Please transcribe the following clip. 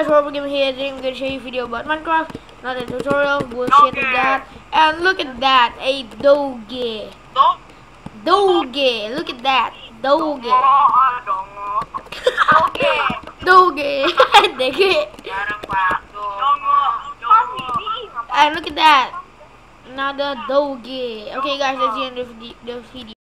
guys, Robert Game here. Today I'm going to show you a video about Minecraft, not a tutorial, bullshit like that. And look at that, a Doge. Doge, look at that, Doge. Doge, and look at that, another Doge. Okay guys, that's the end of the video.